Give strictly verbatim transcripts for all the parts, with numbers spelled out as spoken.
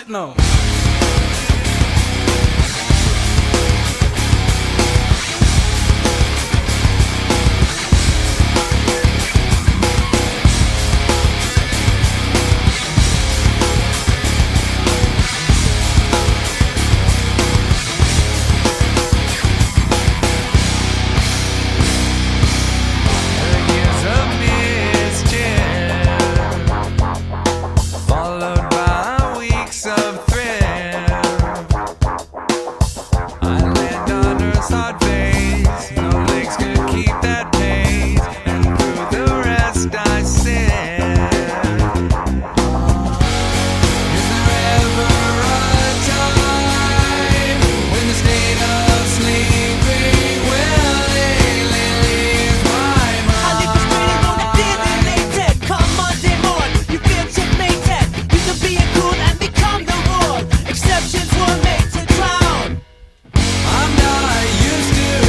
shit no. Exceptions were made to drown. I'm not used to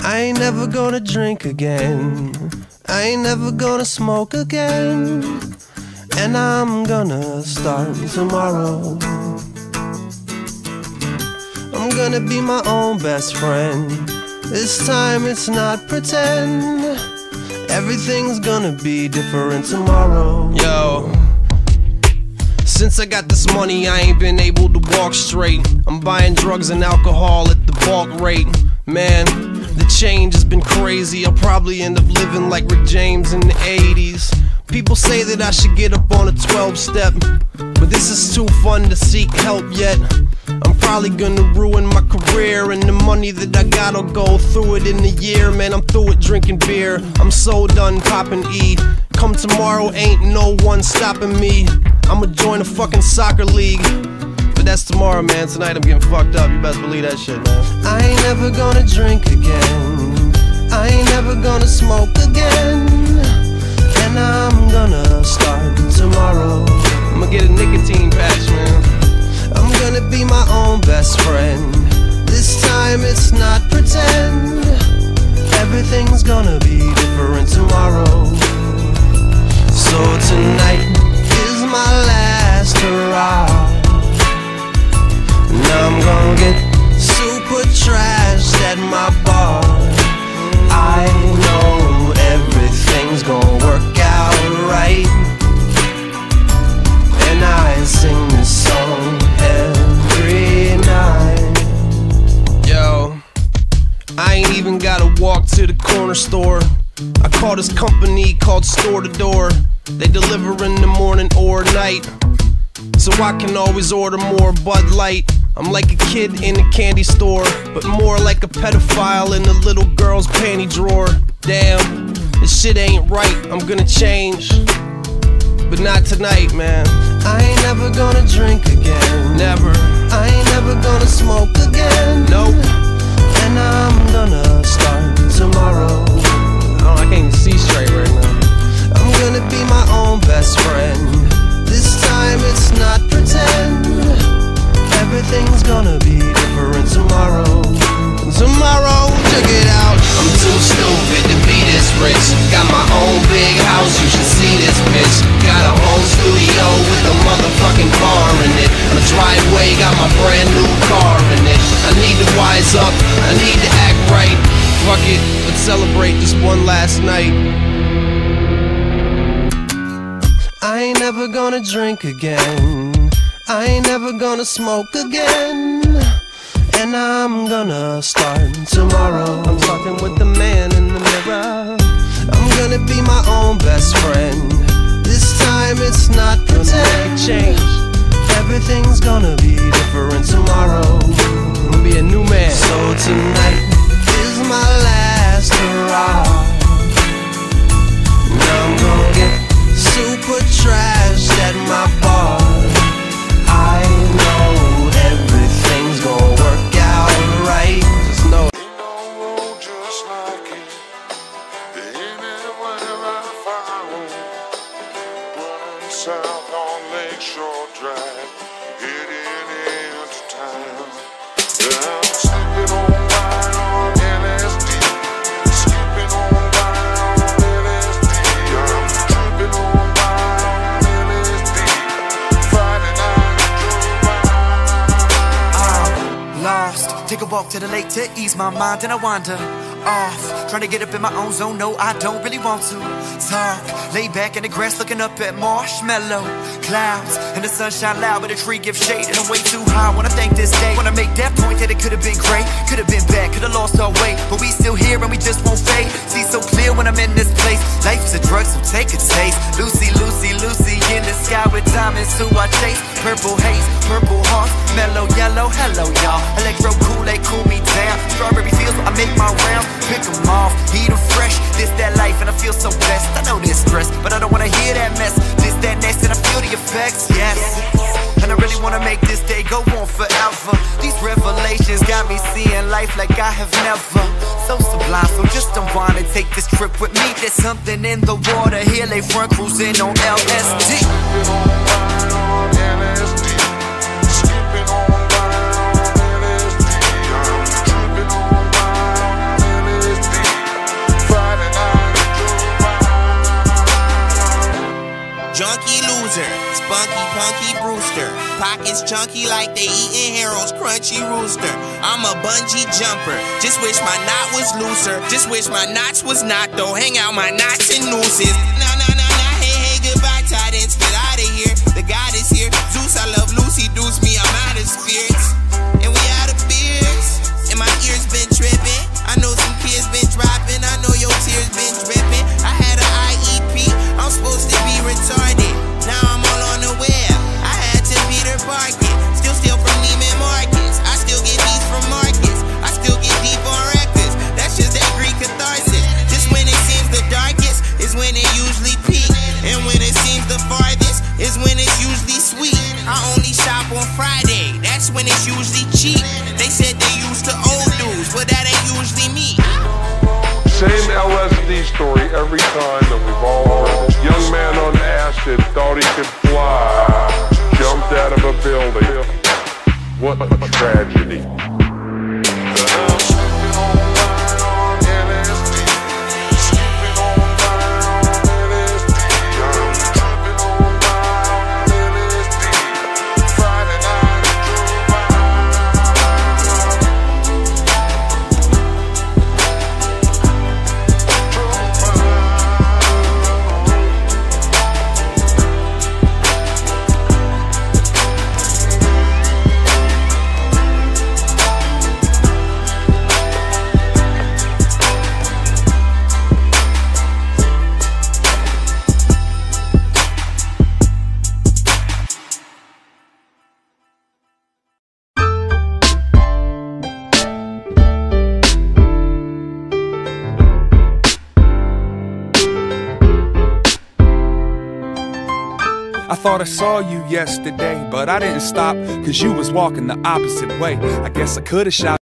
I ain't never gonna drink again. I ain't never gonna smoke again. And I'm gonna start tomorrow. I'm gonna be my own best friend. This time it's not pretend. Everything's gonna be different tomorrow. Yo, since I got this money, I ain't been able to walk straight. I'm buying drugs and alcohol at the bulk rate. Man, the change has been crazy. I'll probably end up living like Rick James in the eighties. People say that I should get up on a twelve step, but this is too fun to seek help yet. I'm probably gonna ruin my career, and the money that I got'll go through it in a year. Man, I'm through with drinking beer. I'm so done popping E. Come tomorrow, ain't no one stopping me. I'ma join a fucking soccer league, but that's tomorrow, man. Tonight I'm getting fucked up. You best believe that shit, man. I ain't never gonna drink again. I ain't never gonna smoke again. And I'm gonna start tomorrow. I'ma get a nicotine patch, man. I'm gonna be my own best friend. This time it's not pretend. Everything's gonna be different tomorrow. So tonight is my last hurrah. Now I'm gonna get super trashed at my bar. I know everything's gonna work out right, and I sing this song every night. Yo, I ain't even gotta walk to the corner store. I call this company called Store to Door. They deliver in the morning or night, so I can always order more Bud Light. I'm like a kid in a candy store, but more like a pedophile in a little girl's panty drawer. Damn, this shit ain't right, I'm gonna change, but not tonight, man. I ain't never gonna drink again. Never. I ain't never gonna smoke again. Nope. And I'm gonna start tomorrow. Oh, I can't even see straight right now. I'm gonna be my own best friend. This time it's not pretend. Everything's gonna be different tomorrow. Tomorrow, check it out. I'm too stupid to be this rich. Got my own big house, you should see this bitch. Got a home studio with a motherfucking bar in it. A driveway, got my brand new car in it. I need to wise up, I need to act right. Fuck it, let's celebrate this one last night. I ain't never gonna drink again. I ain't never gonna smoke again. And I'm gonna start tomorrow. I'm talking with the man in the mirror. I'm gonna be my own best friend. This time it's not pretend. Change. Everything's gonna be different tomorrow. I'm gonna be a new man. So tonight is my last hurrah. Now I'm gonna get super trashed at my bar. I know everything's gonna work out right. Just know it. Ain't no road just like it. There ain't anywhere I found. Running south on Lakeshore Drive, heading into town. Yeah, I'm slipping on by on L S D, skipping on by on L S D. I'm tripping on by on L S D. Friday night drove by. Lost, take a walk to the lake to ease my mind, and I wander off, trying to get up in my own zone. No, I don't really want to talk. Lay back in the grass looking up at marshmallow clouds, and the sunshine loud, but the tree gives shade, and I'm way too high. Wanna thank this day, wanna make that point that it could have been great, could have been bad, could have lost our way, but we still here and we just won't fade. See so clear when I'm in this place. Life is a drug, so take a taste. Lucy, Lucy, Lucy in the sky with diamonds who I chase. Purple haze, purple hearts, mellow yellow. Hello y'all, electro Kool-Aid cool me down. Strawberry fields, I make my rounds, pick them off, eat them fresh. This that life and I feel so blessed. I know this stress, but I don't wanna hear that mess. This that next and I feel the effects, yes. And I really wanna make this day go on forever. These revelations got me seeing life like I have never. So sublime, so just unwind and take this trip with me. There's something in the water here, lay front cruising on L S D. Skipping on by on L S D, skipping on by on L S D. I'm tripping on by on L S D. junkie loser, spunky punky Brewster. Pockets chunky like they eating Harold's crunchy rooster. I'm a bungee jumper, just wish my knot was looser. Just wish my knots was not though, hang out my knots and nooses. Nah, nah, nah, nah, hey, hey, goodbye Titans, get out of here. The God is here, Zeus, I love Lucy, deuce me, I'm out of spirits. And we out of beers, and my ears been tripping. I know some kids been dropping, I know your tears been dripping. I had an I E P, I'm supposed to be retarded. Now I'm all on the web, I had to Peter Parkin. Still steal from Neiman Marcus, I still get beats from Marcus. I still get deep on records, that's just that Greek catharsis. Just when it seems the darkest is when it usually peaks. And when it seems the farthest is when it's usually sweet. I only shop on Friday, that's when it's usually cheap. They said they used to old dudes, but that ain't usually me. Same L S D story every time that we've all heard it. Young man on acid thought he could fly, jumped out of a building. What a tragedy. I thought I saw you yesterday, but I didn't stop, cause you was walking the opposite way. I guess I could've shot